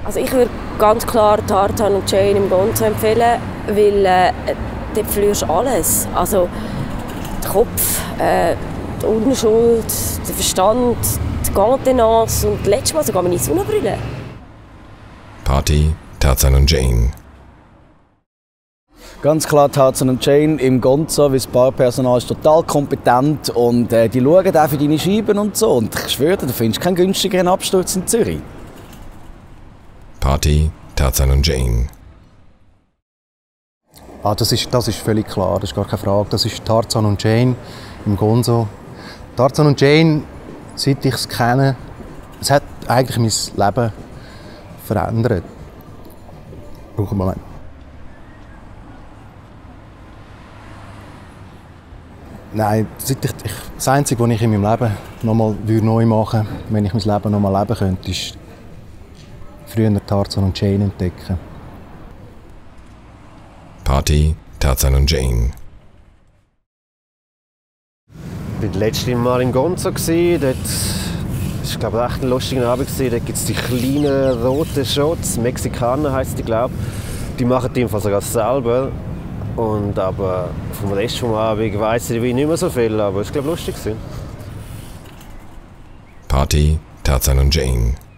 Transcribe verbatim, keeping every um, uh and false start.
Also ich würde ganz klar Tarzan und Jane im Gonzo empfehlen, weil äh, dort verlierst du alles. Also den Kopf, äh, die Unschuld, den Verstand, die Contenance und letztes Mal sogar meine Sonnenbrille. Party, Tarzan und Jane. Ganz klar Tarzan und Jane im Gonzo, weil das Barpersonal ist total kompetent und äh, die schauen auch für deine Scheiben und so. Und ich schwöre dir, du findest keinen günstigeren Absturz in Zürich. Party, Tarzan und Jane. Ah, das ist, das ist völlig klar, das ist gar keine Frage. Das ist Tarzan und Jane im Gonzo. Tarzan und Jane, seit ich es kenne, es hat eigentlich mein Leben verändert. Brauche einen Moment. Nein, seit ich, ich, das Einzige, was ich in meinem Leben nochmal neu machen würde, wenn ich mein Leben nochmal leben könnte, ist früher Tarzan und Jane entdecken. Party, Tarzan und Jane. Ich war das letzte Mal im Gonzo. Dort war, glaube ich, echt ein lustiger Abend. Dort gibt es die kleinen roten Shots, Mexikaner heisst die, glaube ich. Die machen die einfach sogar selber. Und aber vom Rest des Abends weiss ich nicht mehr so viel, aber es war, glaube ich, lustig. Party, Tarzan und Jane.